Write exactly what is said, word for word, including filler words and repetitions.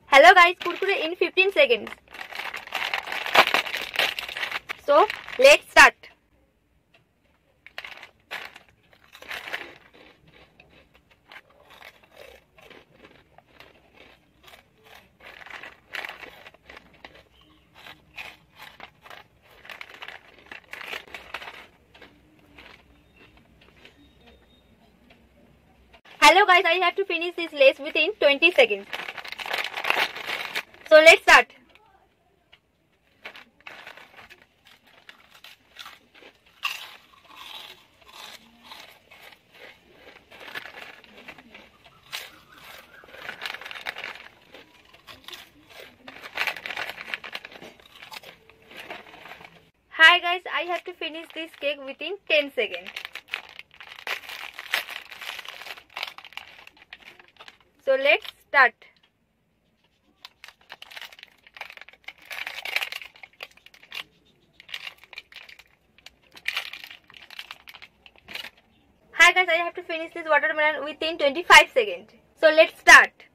Hello guys, kurkure in fifteen seconds. So let's start. Hello guys, I have to finish this lace within twenty seconds. So let's start. Hi guys, I have to finish this cake within ten seconds. So let's start. Hi guys, I have to finish this watermelon within twenty-five seconds. So let's start.